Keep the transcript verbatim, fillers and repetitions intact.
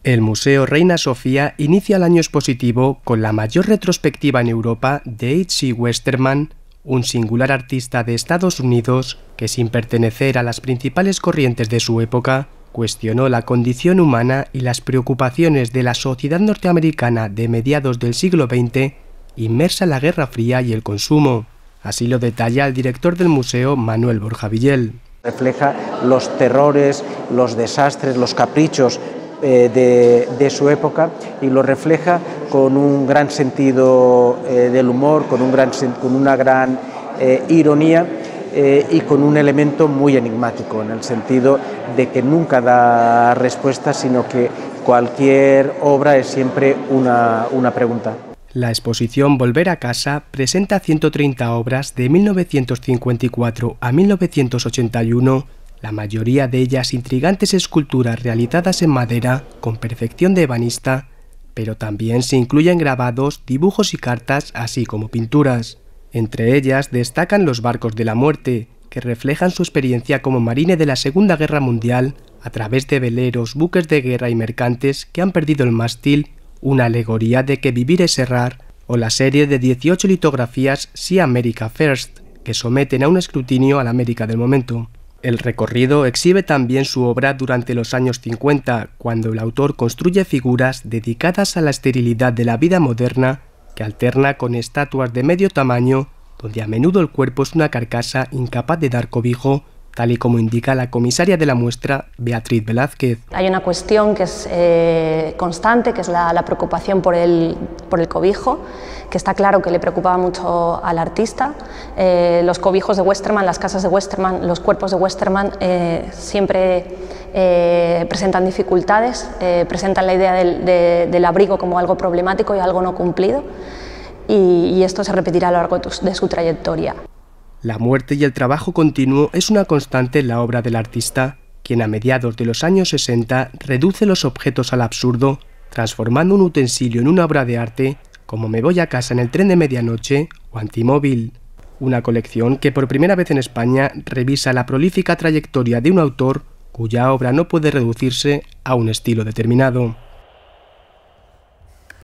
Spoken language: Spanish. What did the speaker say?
El Museo Reina Sofía inicia el año expositivo con la mayor retrospectiva en Europa de H C Westermann, un singular artista de Estados Unidos que, sin pertenecer a las principales corrientes de su época, cuestionó la condición humana y las preocupaciones de la sociedad norteamericana de mediados del siglo veinte, inmersa en la Guerra Fría y el consumo. Así lo detalla el director del museo, Manuel Borja Villel. Refleja los terrores, los desastres, los caprichos eh, de, de su época, y lo refleja con un gran sentido eh, del humor, con, un gran, con una gran eh, ironía eh, y con un elemento muy enigmático, en el sentido de que nunca da respuesta, sino que cualquier obra es siempre una, una pregunta. La exposición Volver a casa presenta ciento treinta obras de mil novecientos cincuenta y cuatro a mil novecientos ochenta y uno, la mayoría de ellas intrigantes esculturas realizadas en madera con perfección de ebanista, pero también se incluyen grabados, dibujos y cartas, así como pinturas. Entre ellas destacan los barcos de la muerte, que reflejan su experiencia como marine de la Segunda Guerra Mundial a través de veleros, buques de guerra y mercantes que han perdido el mástil, una alegoría de que vivir es errar, o la serie de dieciocho litografías See America First, que someten a un escrutinio a la América del momento. El recorrido exhibe también su obra durante los años cincuenta, cuando el autor construye figuras dedicadas a la esterilidad de la vida moderna, que alterna con estatuas de medio tamaño, donde a menudo el cuerpo es una carcasa incapaz de dar cobijo, tal y como indica la comisaria de la muestra, Beatriz Velázquez. Hay una cuestión que es eh, constante, que es la, la preocupación por el, por el cobijo, que está claro que le preocupaba mucho al artista. Eh, los cobijos de Westermann, las casas de Westermann, los cuerpos de Westermann eh, siempre eh, presentan dificultades, eh, presentan la idea del, de, del abrigo como algo problemático y algo no cumplido, y, y esto se repetirá a lo largo de su trayectoria. La muerte y el trabajo continuo es una constante en la obra del artista, quien a mediados de los años sesenta reduce los objetos al absurdo, transformando un utensilio en una obra de arte, como Me voy a casa en el tren de medianoche o Antimóvil. Una colección que por primera vez en España revisa la prolífica trayectoria de un autor cuya obra no puede reducirse a un estilo determinado.